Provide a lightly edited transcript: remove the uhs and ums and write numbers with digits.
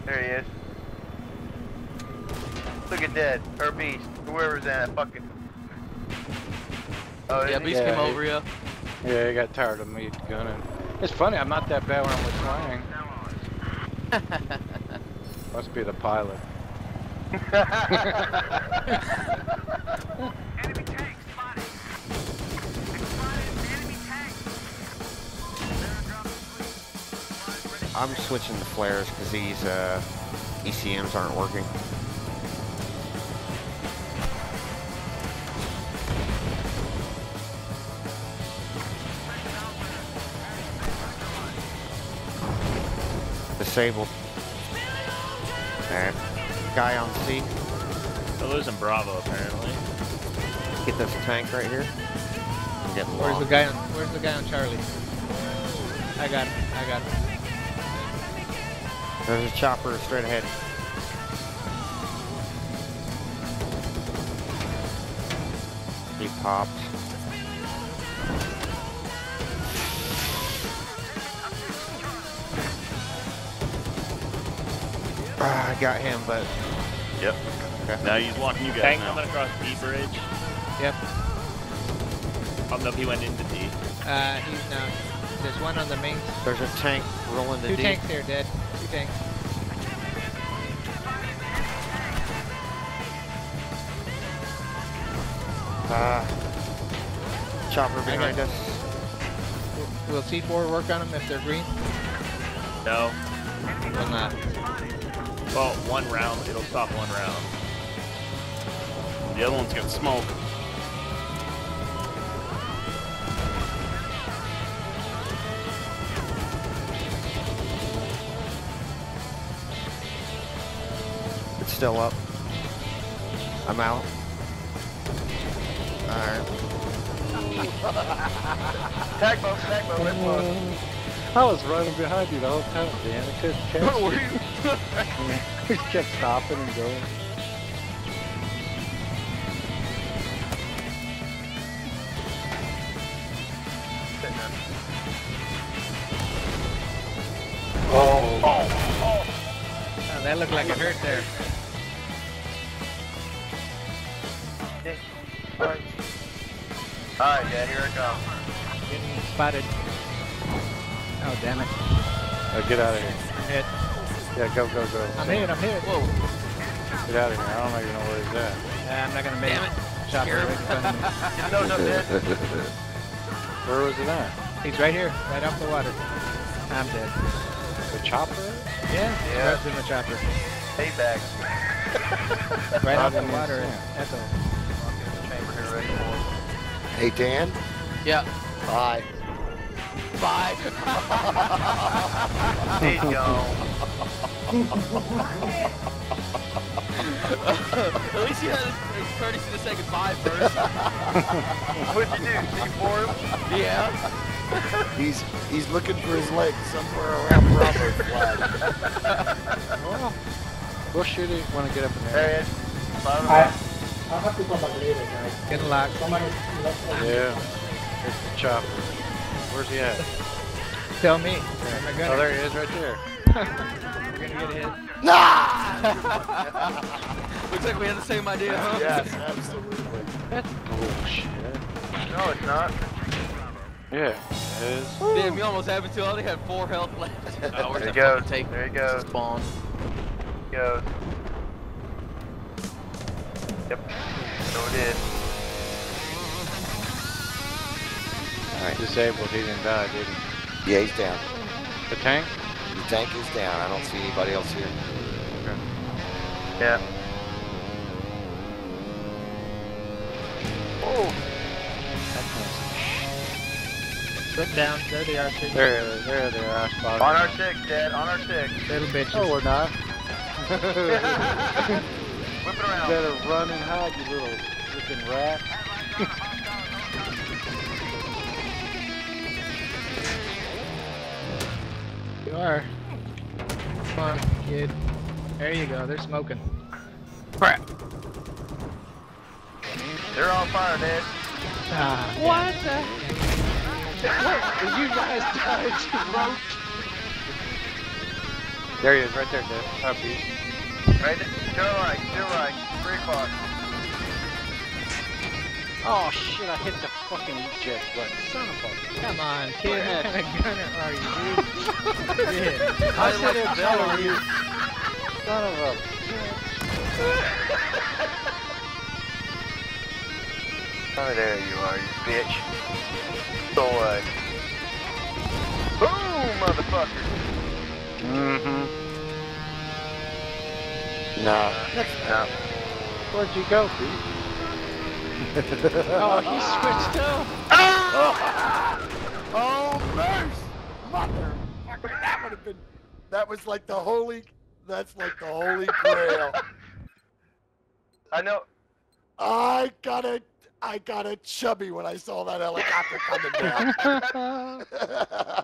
There he is. Look at Dead, or Beast, whoever's that fucking. Oh, yeah, Beast came over you. Yeah, he got tired of me gunning. It's funny, I'm not that bad when I'm with Flyin. Must be the pilot. Enemy tank spotted. Enemy tank. I'm switching to flares because these ECMs aren't working. Disabled. Alright. Guy on C. They're losing Bravo apparently. Get this tank right here. I'm getting Where's long. the guy on Charlie? I got him. There's a chopper straight ahead. He popped. I got him, but... Yep. Okay. Now he's walking you guys Tank now. coming across D bridge. Yep. I don't know if he went into D. He's now. There's one on the main. There's a tank rolling the D. Two tanks there, Dead. Two tanks. Chopper behind us. Will C4 work on them if they're green? No. Will not. Well, one round. It'll stop one round. The other one's got smoke. It's still up. I'm out. Alright. Tag boat, let's go. I was running behind you the whole time, Dan. I couldn't catch Where were you. you? He kept stopping and going. Oh, that looked like it hurt there. Alright, yeah, here I come. Getting spotted. Oh, damn it. Get out of here. I'm hit. Yeah, go. I'm hit. Whoa. Get out of here. I don't even know where he's at. I'm not gonna make it. Chopper right in front of me. No, Dead. Where was it at? He's right here, right off the water. I'm dead. The chopper? Yeah. Yeah. Right in the chopper. Payback. Right off the didn't water. even see Echo. Chamber here ready for it. Hey, Dan. Yeah. Bye. Bye. He's gone. At least you had the courtesy to say goodbye first. What'd you do? C4 him? Yeah. He's looking for his leg somewhere around Bravo's flag. Well, we'll shoot it when I get up in There there. he is. Bottom I'll have to come back later, guys. Getting locked. Somebody left. Yeah. It's the chopper. Where's he at? Tell me. Where's my gunner? Oh, there he is right there. We're gonna get hit. Looks like we had the same idea, huh? Yes, absolutely. That's bullshit. No, it's not. Yeah, it is. Damn, you almost have it too. I only had 4 health left. Oh, where's There he that goes. fucking tank? There he goes. Spawn. Goes. Yep. So it is. Alright. Disabled. He didn't die, did he? Yeah, he's down. The tank? The tank is down. I don't see anybody else here. Okay. Yeah. Oh. Look down. There they are. Too. There they are. I spotted On them. our 6, Dad. On our 6. Little bitches. Oh, we're not. Whip it around. Better run and hide, you little freaking rat. You are. Come on, kid. There you go. They're smoking. Crap. They're on fire, Dad. Ah, What the? What? You guys died, you roach. There he is, right there, Dave. Up east. Right there. To your right. 3 o'clock. Oh shit, I hit the fucking eject button. Son of a... Come on, kid. What kind of gunner are you, dude? Shit. I said it better, you son of a... Oh, there you are, you bitch. Go away. Boom, motherfucker. Mm-hmm. No. No. Where'd you go, Pete? Oh, he switched too. Oh, mercy! Motherfucker, that would have been, that was like the holy, that's like the holy grail. I know. I got a chubby when I saw that helicopter coming down.